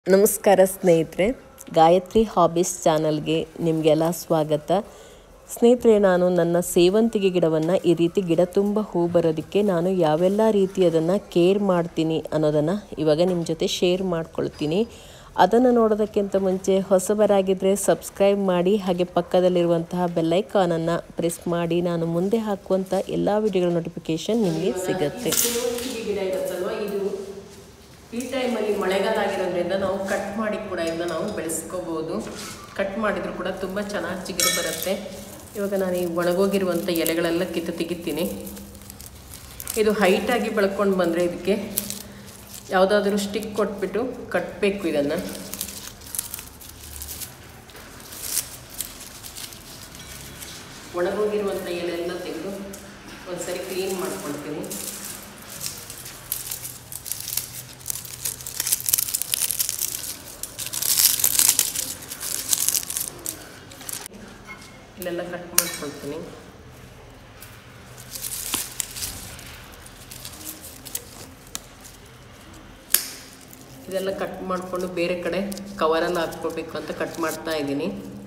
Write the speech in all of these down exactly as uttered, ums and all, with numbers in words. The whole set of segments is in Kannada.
ನಮಸ್ಕಾರ ಸ್ನೇಹಿತರೆ, ಗಾಯತ್ರಿ ಹಾಬೀಸ್ ಚಾನಲ್ಗೆ ನಿಮಗೆಲ್ಲ ಸ್ವಾಗತ. ಸ್ನೇಹಿತರೆ, ನಾನು ನನ್ನ ಸೇವಂತಿಗೆ ಗಿಡವನ್ನು ಈ ರೀತಿ ಗಿಡ ತುಂಬ ಹೂ ಬರೋದಕ್ಕೆ ನಾನು ಯಾವೆಲ್ಲ ರೀತಿ ಅದನ್ನು ಕೇರ್ ಮಾಡ್ತೀನಿ ಅನ್ನೋದನ್ನು ಇವಾಗ ನಿಮ್ಮ ಜೊತೆ ಶೇರ್ ಮಾಡ್ಕೊಳ್ತೀನಿ. ಅದನ್ನು ನೋಡೋದಕ್ಕಿಂತ ಮುಂಚೆ ಹೊಸಬರಾಗಿದ್ದರೆ ಸಬ್ಸ್ಕ್ರೈಬ್ ಮಾಡಿ, ಹಾಗೆ ಪಕ್ಕದಲ್ಲಿರುವಂತಹ ಬೆಲ್ಲೈಕಾನನ್ನು ಪ್ರೆಸ್ ಮಾಡಿ. ನಾನು ಮುಂದೆ ಹಾಕುವಂಥ ಎಲ್ಲ ವಿಡಿಯೋಗಳ ನೋಟಿಫಿಕೇಷನ್ ನಿಮಗೆ ಸಿಗುತ್ತೆ. ಗಿಡ ಇರುತ್ತಲ್ವ, ಇದು ಈ ಟೈಮಲ್ಲಿ ಮಳೆಗಾಲ ಆಗಿರೋದ್ರಿಂದ ನಾವು ಕಟ್ ಮಾಡಿ ಕೂಡ ಇದನ್ನ ನಾವು ಬೆಳೆಸ್ಕೋಬೋದು. ಕಟ್ ಮಾಡಿದರೂ ಕೂಡ ತುಂಬ ಚೆನ್ನಾಗಿ ಚಿಗುರು ಬರುತ್ತೆ. ಇವಾಗ ನಾನು ಈ ಒಣಗೋಗಿರುವಂಥ ಎಲೆಗಳೆಲ್ಲ ಕಿತ್ತು ತೆಗಿತೀನಿ. ಇದು ಹೈಟಾಗಿ ಬೆಳ್ಕೊಂಡು ಬಂದರೆ ಇದಕ್ಕೆ ಯಾವುದಾದ್ರೂ ಸ್ಟಿಕ್ ಕೊಟ್ಬಿಟ್ಟು ಕಟ್ಟಬೇಕು. ಇದನ್ನು ಒಣಗೋಗಿರುವಂಥ ಎಲೆಲ್ಲ ತೆಗೆದು ಒಂದ್ಸರಿ ಕ್ಲೀನ್ ಮಾಡ್ಕೊಳ್ತೀನಿ. ಇಲ್ಲೆಲ್ಲ ಕಟ್ ಮಾಡ್ಕೊಳ್ತೀನಿ. ಇದೆಲ್ಲ ಕಟ್ ಮಾಡಿಕೊಂಡು ಬೇರೆ ಕಡೆ ಕವರಲ್ಲಿ ಹಾಕ್ಕೊಳ್ಬೇಕು ಅಂತ ಕಟ್ ಮಾಡ್ತಾ ಇದ್ದೀನಿ.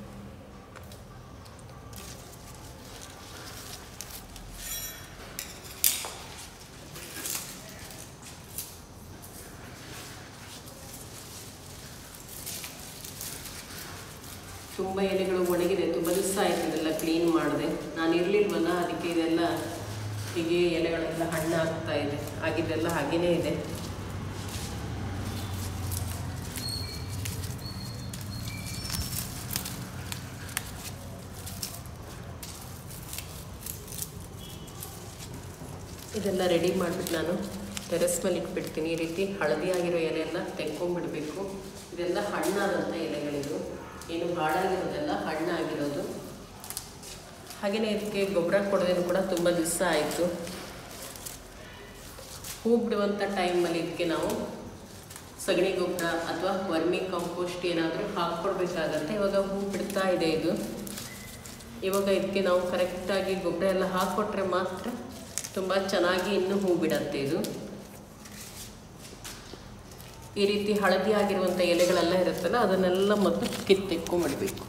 ತುಂಬ ಎಲೆಗಳು ಒಣಗಿದೆ, ತುಂಬ ದಿವಸ ಆಯಿತು ಇದೆಲ್ಲ ಕ್ಲೀನ್ ಮಾಡಿದೆ. ನಾನು ಇರಲಿಲ್ವಲ್ಲ, ಅದಕ್ಕೆ ಇದೆಲ್ಲ ಹೀಗೆ ಎಲೆಗಳೆಲ್ಲ ಹಣ್ಣು ಆಗ್ತಾ ಇದೆ. ಆಗಿದ್ದೆಲ್ಲ ಹಾಗೇ ಇದೆ. ಇದೆಲ್ಲ ರೆಡಿ ಮಾಡಿಬಿಟ್ಟು ನಾನು ಟೆರೆಸ್ ಮೇಲೆ ಇಟ್ಬಿಡ್ತೀನಿ. ಈ ರೀತಿ ಹಳದಿ ಆಗಿರೋ ಎಲೆ ಎಲ್ಲ ತೆಕ್ಕೊಂಡ್ಬಿಡ್ಬೇಕು. ಇದೆಲ್ಲ ಹಣ್ಣಾದಂಥ ಎಲೆಗಳಿದು, ಏನು ಹಾಳಾಗಿರೋದೆಲ್ಲ ಹಣ್ಣಾಗಿರೋದು. ಹಾಗೆಯೇ ಇದಕ್ಕೆ ಗೊಬ್ಬರ ಕೊಡೋದೇನು ಕೂಡ ತುಂಬ ದಿವಸ ಆಯಿತು. ಹೂ ಬಿಡುವಂಥ ಟೈಮಲ್ಲಿ ಇದಕ್ಕೆ ನಾವು ಸಗಣಿ ಗೊಬ್ಬರ ಅಥವಾ ವರ್ಮಿ ಕಾಂಪೋಸ್ಟ್ ಏನಾದರೂ ಹಾಕ್ಕೊಡ್ಬೇಕಾಗತ್ತೆ. ಇವಾಗ ಹೂ ಬಿಡ್ತಾ ಇದೆ ಇದು. ಇವಾಗ ಇದಕ್ಕೆ ನಾವು ಕರೆಕ್ಟಾಗಿ ಗೊಬ್ಬರ ಎಲ್ಲ ಹಾಕ್ಕೊಟ್ರೆ ಮಾತ್ರ ತುಂಬ ಚೆನ್ನಾಗಿ ಇನ್ನೂ ಹೂ ಬಿಡತ್ತೆ ಇದು. ಈ ರೀತಿ ಹಳದಿ ಆಗಿರುವಂಥ ಎಲೆಗಳೆಲ್ಲ ಇರುತ್ತಲ್ಲ, ಅದನ್ನೆಲ್ಲ ಮೊದಲು ಕಿತ್ತೆಕ್ಕೊಂಡ್ಬಿಡ್ಬೇಕು.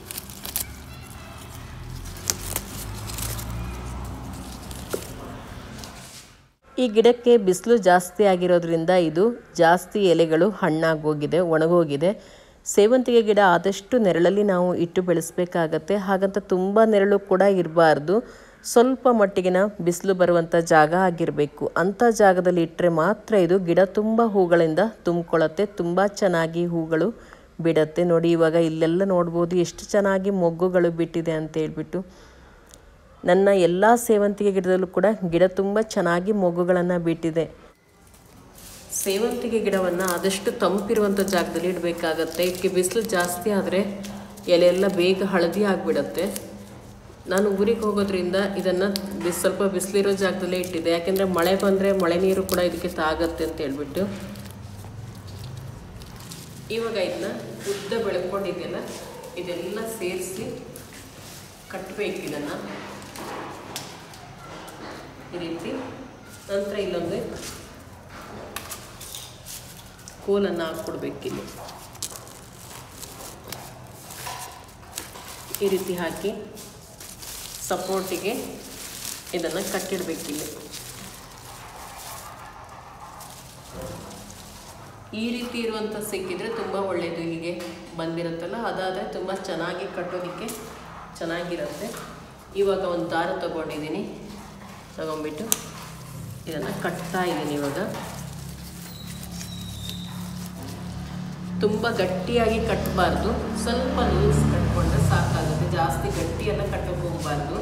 ಈ ಗಿಡಕ್ಕೆ ಬಿಸಿಲು ಜಾಸ್ತಿ ಆಗಿರೋದ್ರಿಂದ ಇದು ಜಾಸ್ತಿ ಎಲೆಗಳು ಹಣ್ಣಾಗೋಗಿದೆ, ಒಣಗೋಗಿದೆ. ಸೇವಂತಿಗೆ ಗಿಡ ಆದಷ್ಟು ನೆರಳಲ್ಲಿ ನಾವು ಇಟ್ಟು ಬೆಳೆಸಬೇಕಾಗತ್ತೆ. ಹಾಗಂತ ತುಂಬ ನೆರಳು ಕೂಡ ಇರಬಾರ್ದು. ಸ್ವಲ್ಪ ಮಟ್ಟಿಗಿನ ಬಿಸಿಲು ಬರುವಂಥ ಜಾಗ ಆಗಿರಬೇಕು. ಅಂಥ ಜಾಗದಲ್ಲಿ ಇಟ್ಟರೆ ಮಾತ್ರ ಇದು ಗಿಡ ತುಂಬ ಹೂಗಳಿಂದ ತುಂಬಿಕೊಳ್ಳುತ್ತೆ, ತುಂಬ ಚೆನ್ನಾಗಿ ಹೂಗಳು ಬಿಡುತ್ತೆ. ನೋಡಿ, ಇವಾಗ ಇಲ್ಲೆಲ್ಲ ನೋಡ್ಬೋದು ಎಷ್ಟು ಚೆನ್ನಾಗಿ ಮೊಗ್ಗುಗಳು ಬಿಟ್ಟಿದೆ ಅಂತ ಹೇಳ್ಬಿಟ್ಟು. ನನ್ನ ಎಲ್ಲ ಸೇವಂತಿಗೆ ಗಿಡದಲ್ಲೂ ಕೂಡ ಗಿಡ ತುಂಬ ಚೆನ್ನಾಗಿ ಮೊಗ್ಗುಗಳನ್ನು ಬಿಟ್ಟಿದೆ. ಸೇವಂತಿಗೆ ಗಿಡವನ್ನು ಆದಷ್ಟು ತಂಪಿರುವಂಥ ಜಾಗದಲ್ಲಿ ಇಡಬೇಕಾಗತ್ತೆ. ಇದಕ್ಕೆ ಬಿಸಿಲು ಜಾಸ್ತಿ ಆದರೆ ಎಲೆ ಎಲ್ಲ ಬೇಗ ಹಳದಿ ಆಗಿಬಿಡತ್ತೆ. ನಾನು ಊರಿಗೆ ಹೋಗೋದ್ರಿಂದ ಇದನ್ನು ಬಿಸ್ ಸ್ವಲ್ಪ ಬಿಸಿಲಿರೋ ಜಾಗದಲ್ಲೇ ಇಟ್ಟಿದ್ದೆ. ಯಾಕೆಂದರೆ ಮಳೆ ಬಂದರೆ ಮಳೆ ನೀರು ಕೂಡ ಇದಕ್ಕೆ ತಾಗತ್ತೆ ಅಂತ ಹೇಳ್ಬಿಟ್ಟು. ಇವಾಗ ಇದನ್ನ ಉದ್ದ ಬೆಳ್ಕೊಂಡಿದೆಯಲ್ಲ, ಇದೆಲ್ಲ ಸೇರಿಸಿ ಕಟ್ಟಬೇಕು ಇದನ್ನು ಈ ರೀತಿ. ನಂತರ ಇಲ್ಲೊಂದು ಕೋಲನ್ನು ಹಾಕ್ಕೊಡ್ಬೇಕಿಲ್ಲಿ. ಈ ರೀತಿ ಹಾಕಿ ಸಪೋರ್ಟಿಗೆ ಇದನ್ನು ಕಟ್ಟಿಡಬೇಕಿಲ್ಲಿ. ಈ ರೀತಿ ಇರುವಂಥ ಸಿಕ್ಕಿದರೆ ತುಂಬ ಒಳ್ಳೆಯದು. ಹೀಗೆ ಬಂದಿರುತ್ತಲ್ಲ, ಅದಾದರೆ ತುಂಬ ಚೆನ್ನಾಗಿ ಕಟ್ಟೋದಕ್ಕೆ ಚೆನ್ನಾಗಿರುತ್ತೆ. ಇವಾಗ ಒಂದು ದಾರ ತಗೊಂಡಿದ್ದೀನಿ, ತಗೊಂಡ್ಬಿಟ್ಟು ಇದನ್ನು ಕಟ್ತಾ ಇದ್ದೀನಿ. ಇವಾಗ ತುಂಬ ಗಟ್ಟಿಯಾಗಿ ಕಟ್ಟಬಾರ್ದು, ಸ್ವಲ್ಪ ಲೂಸ್ ಕಟ್ಕೊಂಡ್ರೆ ಸಾಕಾಗುತ್ತೆ. ಜಾಸ್ತಿ ಗಟ್ಟಿಯೆಲ್ಲ ಕಟ್ಟೋಕೆ ಹೋಗಬಾರ್ದು.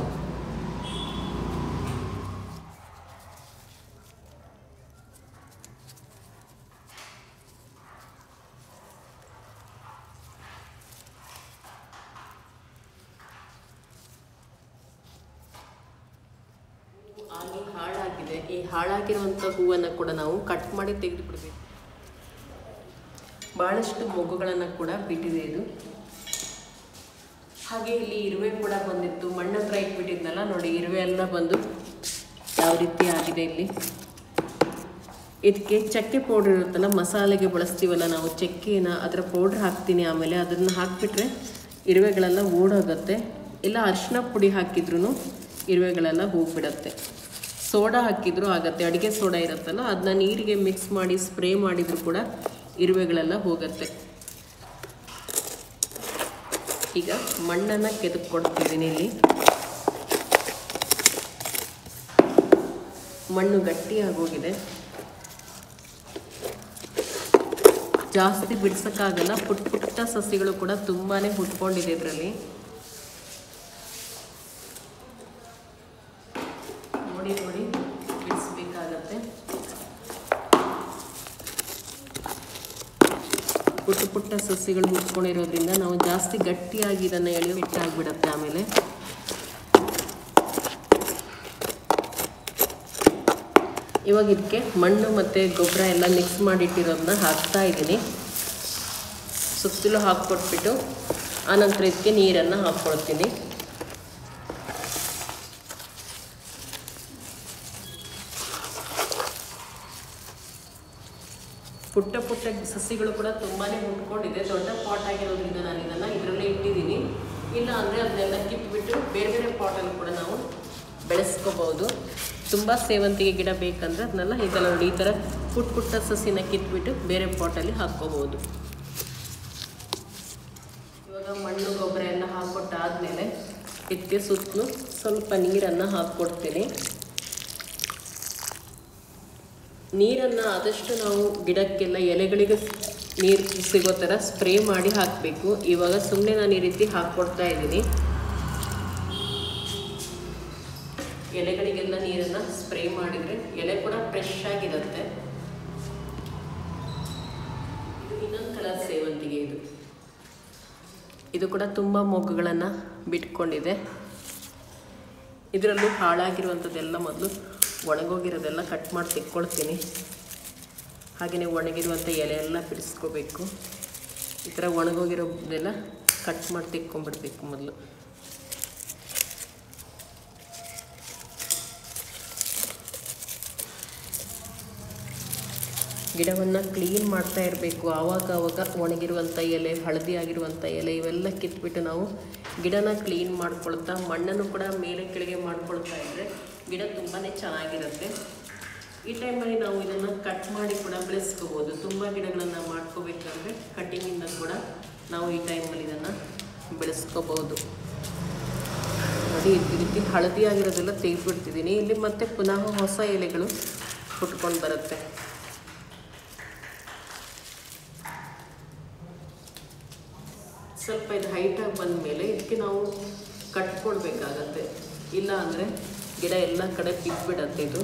ಆಗಿ ಹಾಳಾಗಿದೆ. ಈ ಹಾಳಾಗಿರುವಂಥ ಹೂವನ್ನು ಕೂಡ ನಾವು ಕಟ್ ಮಾಡಿ ತೆಗೆದು ಬಿಡಬೇಕು. ಭಾಳಷ್ಟು ಮೊಗ್ಗುಗಳನ್ನು ಕೂಡ ಬಿಟ್ಟಿದೆ ಇದು. ಹಾಗೆ ಇಲ್ಲಿ ಇರುವೆ ಕೂಡ ಬಂದಿತ್ತು. ಮಣ್ಣು ಹತ್ರ ಇಟ್ಬಿಟ್ಟಿದ್ನಲ್ಲ, ನೋಡಿ ಇರುವೆ ಎಲ್ಲ ಬಂದು ಯಾವ ರೀತಿ ಆಗಿದೆ ಇಲ್ಲಿ. ಇದಕ್ಕೆ ಚಕ್ಕೆ ಪೌಡ್ರ್ ಇರುತ್ತಲ್ಲ, ಮಸಾಲೆಗೆ ಬಳಸ್ತೀವಲ್ಲ ನಾವು ಚಕ್ಕೆನ, ಅದರ ಪೌಡ್ರ್ ಹಾಕ್ತೀನಿ. ಆಮೇಲೆ ಅದನ್ನು ಹಾಕಿಬಿಟ್ರೆ ಇರುವೆಗಳೆಲ್ಲ ಓಡೋಗುತ್ತೆ. ಇಲ್ಲ ಅರಿಶಿನ ಪುಡಿ ಹಾಕಿದ್ರೂ ಇರುವೆಗಳೆಲ್ಲ ಹೋಗಿಬಿಡತ್ತೆ. ಸೋಡಾ ಹಾಕಿದ್ರೂ ಆಗುತ್ತೆ, ಅಡುಗೆ ಸೋಡಾ ಇರುತ್ತಲ್ಲ ಅದನ್ನ ನೀರಿಗೆ ಮಿಕ್ಸ್ ಮಾಡಿ ಸ್ಪ್ರೇ ಮಾಡಿದರೂ ಕೂಡ ಇರುವೆಗಳೆಲ್ಲ ಹೋಗುತ್ತೆ. ಈಗ ಮಣ್ಣನ್ನು ಕೆದಕ್ಕೊಡ್ತಿದ್ದೀನಿ. ಇಲ್ಲಿ ಮಣ್ಣು ಗಟ್ಟಿಯಾಗೋಗಿದೆ, ಜಾಸ್ತಿ ಬಿಡ್ಸೋಕ್ಕಾಗಲ್ಲ. ಪುಟ್ಟ ಪುಟ್ಟ ಸಸಿಗಳು ಕೂಡ ತುಂಬಾ ಹುಟ್ಕೊಂಡಿದೆ ಇದರಲ್ಲಿ. ನೋಡಿ ನೋಡಿ ಬಿಡಿಸ್ಬೇಕಾಗತ್ತೆ. ಪುಟ್ಟ ಪುಟ್ಟ ಸಸಿಗಳು ಹುಟ್ಕೊಂಡಿರೋದ್ರಿಂದ ನಾವು ಜಾಸ್ತಿ ಗಟ್ಟಿಯಾಗಿ ಇದನ್ನು ಎಳೆಯೋ ಬಿಟ್ಟಾಗ್ಬಿಡತ್ತೆ. ಆಮೇಲೆ ಇವಾಗ ಇದಕ್ಕೆ ಮಣ್ಣು ಮತ್ತು ಗೊಬ್ಬರ ಎಲ್ಲ ಮಿಕ್ಸ್ ಮಾಡಿಟ್ಟಿರೋದನ್ನ ಹಾಕ್ತಾ ಇದ್ದೀನಿ. ಸುತ್ತಲೂ ಹಾಕ್ಕೊಟ್ಬಿಟ್ಟು ಆನಂತರ ಇದಕ್ಕೆ ನೀರನ್ನು ಹಾಕ್ಕೊಳ್ತೀನಿ. ಪುಟ್ಟ ಪುಟ್ಟ ಸಸಿಗಳು ಕೂಡ ತುಂಬಾ ಹುಟ್ಕೊಂಡಿದೆ. ದೊಡ್ಡ ಪಾಟ್ ಆಗಿರೋದ್ರಿಂದ ನಾನು ಇದನ್ನು ಇದರಲ್ಲೇ ಇಟ್ಟಿದ್ದೀನಿ. ಇಲ್ಲ ಅಂದರೆ ಅದನ್ನೆಲ್ಲ ಕಿತ್ಬಿಟ್ಟು ಬೇರೆ ಬೇರೆ ಪಾಟಲ್ಲಿ ಕೂಡ ನಾವು ಬೆಳೆಸ್ಕೋಬೋದು. ತುಂಬ ಸೇವಂತಿಗೆ ಗಿಡ ಬೇಕಂದ್ರೆ ಅದನ್ನೆಲ್ಲ ಇದೆಲ್ಲ ನೋಡಿ ಈ ಥರ ಪುಟ್ಟ ಪುಟ್ಟ ಸಸಿನ ಕಿತ್ಬಿಟ್ಟು ಬೇರೆ ಪಾಟಲ್ಲಿ ಹಾಕ್ಕೋಬೋದು. ಇವಾಗ ಮಣ್ಣು ಗೊಬ್ಬರ ಎಲ್ಲ ಹಾಕ್ಕೊಟ್ಟಾದಮೇಲೆ ಇದಕ್ಕೆ ಸುತ್ತಲೂ ಸ್ವಲ್ಪ ನೀರನ್ನು ಹಾಕ್ಕೊಡ್ತೀನಿ. ನೀರನ್ನು ಆದಷ್ಟು ನಾವು ಗಿಡಕ್ಕೆಲ್ಲ ಎಲೆಗಳಿಗೆ ನೀರು ಸಿಗೋ ಥರ ಸ್ಪ್ರೇ ಮಾಡಿ ಹಾಕಬೇಕು. ಇವಾಗ ಸುಮ್ಮನೆ ನಾನು ಈ ರೀತಿ ಹಾಕ್ಕೊಡ್ತಾ ಇದ್ದೀನಿ. ಎಲೆಗಳಿಗೆಲ್ಲ ನೀರನ್ನು ಸ್ಪ್ರೇ ಮಾಡಿದರೆ ಎಲೆ ಕೂಡ ಫ್ರೆಶ್ ಆಗಿರುತ್ತೆ. ಇದು ಇನ್ನೊಂದು ಕಲರ್ ಸೇವಂತಿಗೆ. ಇದು ಇದು ಕೂಡ ತುಂಬ ಮೊಗ್ಗುಗಳನ್ನು ಬಿಟ್ಕೊಂಡಿದೆ. ಇದರಲ್ಲೂ ಹಾಳಾಗಿರುವಂಥದ್ದೆಲ್ಲ ಮೊದಲು ಒಣಗೋಗಿರೋದೆಲ್ಲ ಕಟ್ ಮಾಡಿ ತೆಕ್ಕೊಳ್ತೀನಿ. ಹಾಗೆಯೇ ಒಣಗಿರುವಂಥ ಎಲೆ ಎಲ್ಲ ಬಿಡಿಸ್ಕೋಬೇಕು. ಈ ಥರ ಒಣಗೋಗಿರೋದೆಲ್ಲ ಕಟ್ ಮಾಡಿ ತೆಕ್ಕೊಂಡ್ಬಿಡ್ಬೇಕು ಮೊದಲು. ಗಿಡವನ್ನು ಕ್ಲೀನ್ ಮಾಡ್ತಾ ಇರಬೇಕು. ಆವಾಗ ಆವಾಗ ಒಣಗಿರುವಂಥ ಎಲೆ, ಹಳದಿ ಆಗಿರುವಂಥ ಎಲೆ ಇವೆಲ್ಲ ಕಿತ್ಬಿಟ್ಟು ನಾವು ಗಿಡನ ಕ್ಲೀನ್ ಮಾಡ್ಕೊಳ್ತಾ ಮಣ್ಣನ್ನು ಕೂಡ ಮೇಲೆ ಕೆಳಗೆ ಮಾಡ್ಕೊಳ್ತಾ ಇದ್ದರೆ ಗಿಡ ತುಂಬಾ ಚೆನ್ನಾಗಿರುತ್ತೆ. ಈ ಟೈಮಲ್ಲಿ ನಾವು ಇದನ್ನು ಕಟ್ ಮಾಡಿ ಕೂಡ ಬೆಳೆಸ್ಕೋಬೋದು. ತುಂಬ ಗಿಡಗಳನ್ನು ಮಾಡ್ಕೋಬೇಕಂದ್ರೆ ಕಟ್ಟಿಂಗಿಂದ ಕೂಡ ನಾವು ಈ ಟೈಮಲ್ಲಿ ಇದನ್ನು ಬೆಳೆಸ್ಕೋಬೋದು. ನೋಡಿ ಈ ರೀತಿ ಹಳದಿ ಆಗಿರೋದೆಲ್ಲ ತೆಗೆದುಬಿಡ್ತಿದ್ದೀನಿ. ಇಲ್ಲಿ ಮತ್ತೆ ಪುನಃ ಹೊಸ ಎಲೆಗಳು ಹುಟ್ಕೊಂಡು ಬರುತ್ತೆ. ಸ್ವಲ್ಪ ಇದು ಹೈಟಾಗಿ ಬಂದ ಮೇಲೆ ಇದಕ್ಕೆ ನಾವು ಕಟ್ಕೊಡ್ಬೇಕಾಗತ್ತೆ. ಇಲ್ಲ ಅಂದರೆ ಗಿಡ ಎಲ್ಲ ಕಡೆ ಕಿತ್ಬಿಡತ್ತೆ. ಇದು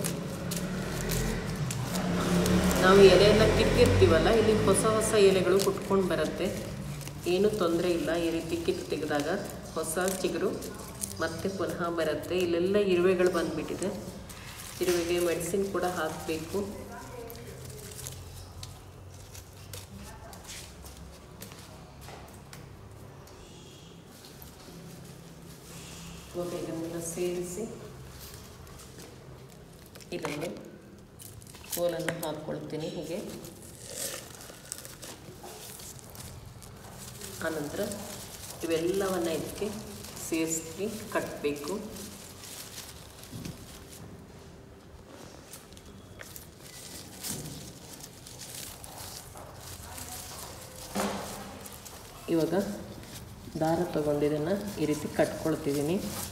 ನಾವು ಎಲೆ ಎಲ್ಲ ಕಿತ್ತಿರ್ತೀವಲ್ಲ, ಇಲ್ಲಿ ಹೊಸ ಹೊಸ ಎಲೆಗಳು ಹುಟ್ಕೊಂಡು ಬರುತ್ತೆ. ಏನೂ ತೊಂದರೆ ಇಲ್ಲ. ಈ ರೀತಿ ಕಿತ್ತು ತೆಗೆದಾಗ ಹೊಸ ಚಿಗುರು ಮತ್ತೆ ಪುನಃ ಬರುತ್ತೆ. ಇಲ್ಲೆಲ್ಲ ಇರುವೆಗಳು ಬಂದುಬಿಟ್ಟಿದೆ. ಇರುವೆಗೆ ಮೆಡಿಸಿನ್ ಕೂಡ ಹಾಕಬೇಕು. ಇವಾಗ ಇದನ್ನೆಲ್ಲ ಸೇರಿಸಿ ಇದನ್ನು ಕೋಲನ್ನು ಹಾಕ್ಕೊಳ್ತೀನಿ ಹೀಗೆ. ಆನಂತರ ಇವೆಲ್ಲವನ್ನು ಇದಕ್ಕೆ ಸೇರಿಸಿ ಕಟ್ಟಬೇಕು. ಇವಾಗ ದಾರ ತಗೊಂಡು ಇದನ್ನು ಈ ರೀತಿ ಕಟ್ಕೊಳ್ತಿದ್ದೀನಿ.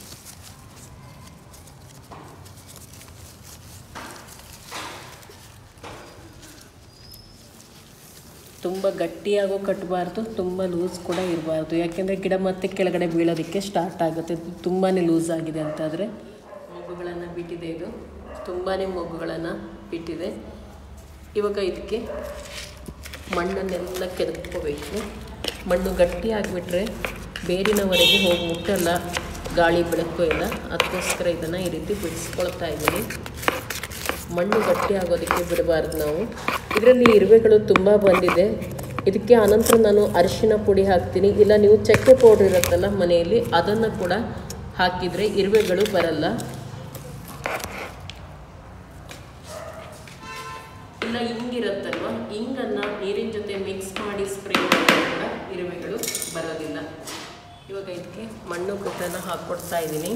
ತುಂಬ ಗಟ್ಟಿಯಾಗೂ ಕಟ್ಟಬಾರ್ದು, ತುಂಬ ಲೂಸ್ ಕೂಡ ಇರಬಾರ್ದು. ಯಾಕೆಂದರೆ ಗಿಡ ಮತ್ತೆ ಕೆಳಗಡೆ ಬೀಳೋದಕ್ಕೆ ಸ್ಟಾರ್ಟ್ ಆಗುತ್ತೆ. ತುಂಬಾ ಲೂಸ್ ಆಗಿದೆ ಅಂತಾದರೆ. ಮೊಗ್ಗುಗಳನ್ನು ಬಿಟ್ಟಿದೆ. ಇದು ತುಂಬಾ ಮೊಗ್ಗುಗಳನ್ನು ಬಿಟ್ಟಿದೆ. ಇವಾಗ ಇದಕ್ಕೆ ಮಣ್ಣನ್ನೆಲ್ಲ ಕೆದಕ್ಕೋಬೇಕು. ಮಣ್ಣು ಗಟ್ಟಿ ಆಗಿಬಿಟ್ರೆ ಬೇರಿನವರೆಗೆ ಹೋಗಿ ಮುಟ್ಟಲ್ಲ, ಗಾಳಿ ಬೆಳಕು ಎಲ್ಲ. ಅದಕ್ಕೋಸ್ಕರ ಇದನ್ನು ಈ ರೀತಿ ಬಿಡಿಸ್ಕೊಳ್ತಾ ಇದ್ದೀನಿ. ಮಣ್ಣು ಗಟ್ಟಿ ಆಗೋದಕ್ಕೆ ಬಿಡಬಾರ್ದು ನಾವು. ಇದರಲ್ಲಿ ಇರುವೆಗಳು ತುಂಬ ಬಂದಿದೆ. ಇದಕ್ಕೆ ಆನಂತರ ನಾನು ಅರಿಶಿನ ಪುಡಿ ಹಾಕ್ತೀನಿ. ಇಲ್ಲ ನೀವು ಚಕ್ಕೆ ಪೌಡ್ರ್ ಇರುತ್ತಲ್ಲ ಮನೆಯಲ್ಲಿ, ಅದನ್ನು ಕೂಡ ಹಾಕಿದರೆ ಇರುವೆಗಳು ಬರಲ್ಲ. ಇಲ್ಲ ಇವಾಗ ಇದಕ್ಕೆ ಮಣ್ಣು ಗೊಬ್ಬರನ ಹಾಕ್ಕೊಡ್ತಾ ಇದ್ದೀನಿ.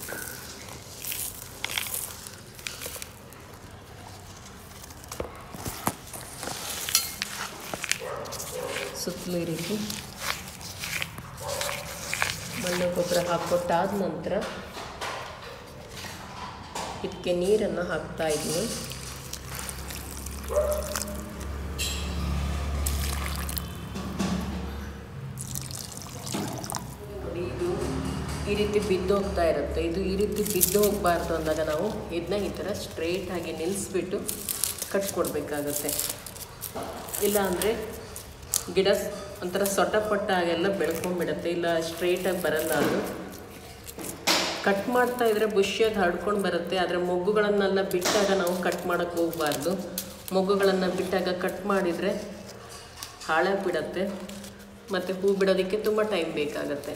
ಸುತ್ತಲೂ ಈ ರೀತಿ ಮಣ್ಣು ಗೊಬ್ಬರ ಹಾಕ್ಕೊಟ್ಟಾದ ನಂತರ ಇದಕ್ಕೆ ನೀರನ್ನು ಹಾಕ್ತಾ ಇದ್ದೀನಿ. ಇದು ಈ ರೀತಿ ಬಿದ್ದು ಹೋಗ್ತಾ ಇರುತ್ತೆ. ಇದು ಈ ರೀತಿ ಬಿದ್ದು ಹೋಗಬಾರ್ದು ಅಂದಾಗ ನಾವು ಇದನ್ನ ಈ ಥರ ಸ್ಟ್ರೈಟಾಗಿ ನಿಲ್ಲಿಸ್ಬಿಟ್ಟು ಕಟ್ಕೊಡ್ಬೇಕಾಗತ್ತೆ. ಇಲ್ಲ ಅಂದರೆ ಗಿಡ ಒಂಥರ ಸೊಟಪಟ್ಟಾಗೆಲ್ಲ ಬೆಳ್ಕೊಂಡ್ಬಿಡುತ್ತೆ, ಇಲ್ಲ ಸ್ಟ್ರೈಟಾಗಿ ಬರಲ್ಲ. ಅದು ಕಟ್ ಮಾಡ್ತಾ ಇದ್ದರೆ ಬುಷಿಯಾಗಿ ಹರಡ್ಕೊಂಡು ಬರುತ್ತೆ. ಆದರೆ ಮೊಗ್ಗುಗಳನ್ನೆಲ್ಲ ಬಿಟ್ಟಾಗ ನಾವು ಕಟ್ ಮಾಡೋಕ್ಕೆ ಹೋಗಬಾರ್ದು. ಮೊಗ್ಗುಗಳನ್ನು ಬಿಟ್ಟಾಗ ಕಟ್ ಮಾಡಿದರೆ ಹಾಳಾಗಿಬಿಡತ್ತೆ ಮತ್ತು ಹೂ ಬಿಡೋದಕ್ಕೆ ತುಂಬ ಟೈಮ್ ಬೇಕಾಗತ್ತೆ.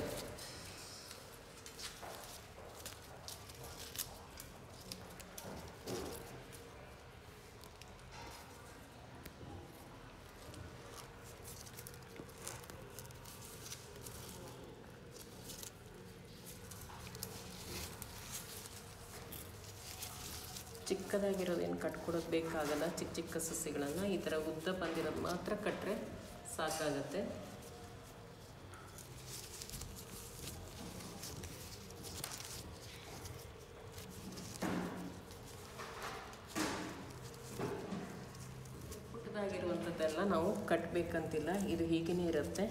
ಚಿಕ್ಕದಾಗಿರೋದೇನು ಕಟ್ಕೊಡೋದು ಬೇಕಾಗಲ್ಲ. ಚಿಕ್ಕ ಚಿಕ್ಕ ಸಸಿಗಳನ್ನು ಈ ಥರ ಉದ್ದ ಬಂದಿರೋದು ಮಾತ್ರ ಕಟ್ಟರೆ ಸಾಕಾಗತ್ತೆ. ಪುಟ್ಟದಾಗಿರುವಂಥದ್ದೆಲ್ಲ ನಾವು ಕಟ್ಟಬೇಕಂತಿಲ್ಲ, ಇದು ಹೀಗೇ ಇರುತ್ತೆ.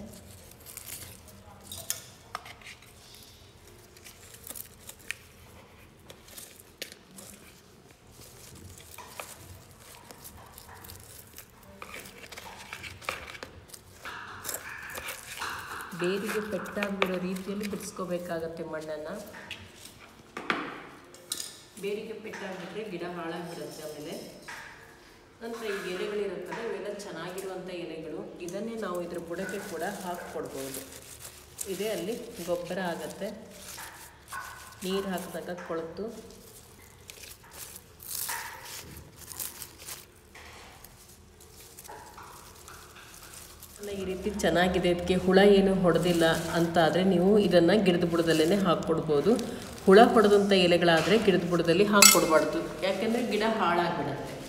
ಬೇರಿಗೆ ಪೆಟ್ಟಾಗ್ಬಿಡೋ ರೀತಿಯಲ್ಲಿ ಬಿಡಿಸ್ಕೋಬೇಕಾಗತ್ತೆ ಮಣ್ಣನ್ನು. ಬೇರಿಗೆ ಪೆಟ್ಟಾಗಿಬಿಟ್ರೆ ಗಿಡ ಹಾಳಾಗಿಬಿಡುತ್ತೆ. ಆಮೇಲೆ ನಂತರ ಈ ಎಲೆಗಳಿರುತ್ತಲ್ಲ, ಇವೆಲ್ಲ ಚೆನ್ನಾಗಿರುವಂಥ ಎಲೆಗಳು. ಇದನ್ನೇ ನಾವು ಇದ್ರ ಬುಡಕ್ಕೆ ಕೂಡ ಹಾಕ್ಕೊಡ್ಬೋದು. ಇದೇ ಅಲ್ಲಿ ಗೊಬ್ಬರ ಆಗುತ್ತೆ. ನೀರು ಹಾಕಿದಾಗ ಕೊಳೆತು ಈ ರೀತಿ ಚೆನ್ನಾಗಿದೆ. ಇದಕ್ಕೆ ಹುಳ ಏನು ಹೊಡೆದಿಲ್ಲ ಅಂತ ಆದರೆ ನೀವು ಇದನ್ನು ಗಿಡದ ಬುಡದಲ್ಲೇ ಹಾಕ್ಕೊಡ್ಬೋದು. ಹುಳ ಹೊಡೆದಂಥ ಎಲೆಗಳಾದರೆ ಗಿಡದ ಬುಡದಲ್ಲಿ ಹಾಕ್ಕೊಡ್ಬಾರ್ದು, ಯಾಕೆಂದರೆ ಗಿಡ ಹಾಳಾಗಿಬಿಡುತ್ತೆ.